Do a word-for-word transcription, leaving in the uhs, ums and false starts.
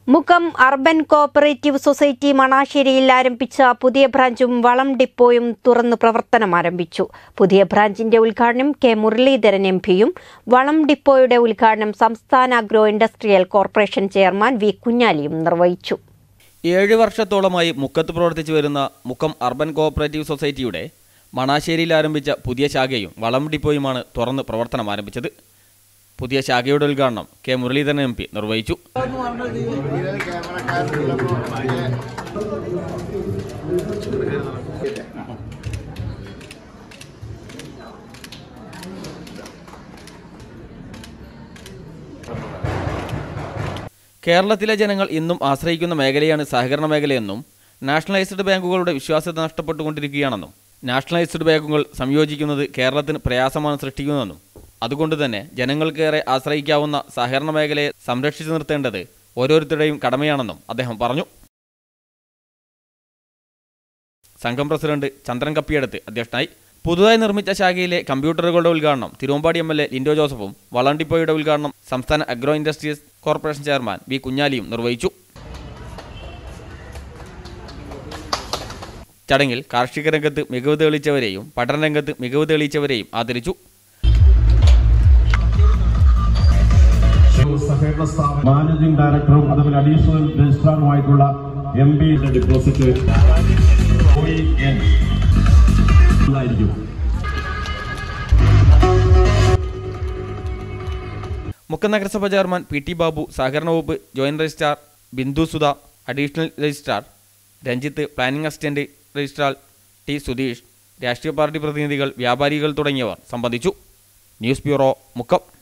Mukkam urban cooperative society മണാശ്ശേരിയിൽ ആരംഭിച്ച പുതിയ ബ്രാഞ്ചും വളം ഡിപ്പോയും തുറന്ന് പ്രവർത്തനം ആരംഭിച്ചു. പുതിയ ബ്രാഞ്ചിന്റെ ഉദ്ഘാടനം കെ മുരളീധരൻ എം പിയും വളം ഡിപ്പോയുടെ ഉദ്ഘാടനം സംസ്ഥാന agro industrial corporation chairman V കുഞ്ഞാലിയും നിർവഹിച്ചു. ഏഴ് വർഷത്തോളമായി മുക്കത്ത് പ്രവർത്തിച്ചു വരുന്ന മുക്കം അർബൻ കോഓപ്പറേറ്റീവ് സൊസൈറ്റിയുടെ മണാശ്ശേരിയിൽ ആരംഭിച്ച പുതിയ ശാഖയും വളം ഡിപ്പോയുമാണ് തുറന്ന് പ്രവർത്തനം ആരംഭിച്ചത്. പുതിയ ശാഖയുടെ ഉദ്ഘാടനം കെ മുരളീധരൻ എം പി നിർവഹിച്ചു. കേരളത്തിലെ ജനങ്ങൾ ഇന്നും ആശ്രയിക്കുന്ന മേഖലയാണ് സഹകരണ മേഖലയെന്നും നാഷണലൈസ്ഡ് ബാങ്കുകളുടെ വിശ്വാസ്യത നഷ്ടപ്പെട്ടുകൊണ്ടിരിക്കുകയാണെന്നും നാഷണലൈസ്ഡ് ബാങ്കുകൾ സംയോജിക്കുന്നത് കേരളത്തിന് പ്രയാസമാണ് സൃഷ്ടിക്കുന്നതെന്നും അതുകൊണ്ട് തന്നെ ജനങ്ങൾക്കേറെ ആശ്രയിക്കാവുന്ന സഹകരണ മേഖലയെ സംരക്ഷിച്ചു നിർത്തേണ്ടത് ഓരോരുത്തരുടെയും കടമയാണെന്നും അദ്ദേഹം പറഞ്ഞു. സംഘം പ്രസിഡന്റ് ചന്ദ്രൻ കപ്പിയടത്ത് അധ്യക്ഷനായി. പുതുതായി നിർമ്മിച്ച ശാഖയിലെ കമ്പ്യൂട്ടറുകളുടെ ഉദ്ഘാടനം Thiruvambady M L A Lindo ജോസഫും വളം ഡിപ്പോയുടെ ഉദ്ഘാടനം സംസ്ഥാന agro industrial corporation chairman V കുഞ്ഞാലിയും നിർവഹിച്ചു. ചടങ്ങിൽ കാർഷിക രംഗത്ത് മികവ് തെളിയിച്ചവരെയും പഠനരംഗത്ത് മികവ് തെളിയിച്ചവരെയും ആദരിച്ചു. മാനേജിംഗ് ഡയറക്ടറും അതുപോലെ അഡീഷണൽ രജിസ്ട്രാറുമായിട്ടുള്ള എം പി ഡിപ്പോസിറ്റ് ഉണ്ടായിരിക്കും. മുക്കം നഗരസഭ ചെയർമാൻ പി ടി ബാബു, സഹകരണ വകുപ്പ് joint registrar Bindu Sudha, additional registrar Ranjith, planning assistant registrar T Sudheesh, രാഷ്ട്രീയ പാർട്ടി പ്രതിനിധികൾ, വ്യാപാരികൾ തുടങ്ങിയവർ സംബന്ധിച്ചു. News bureau, Mukkam.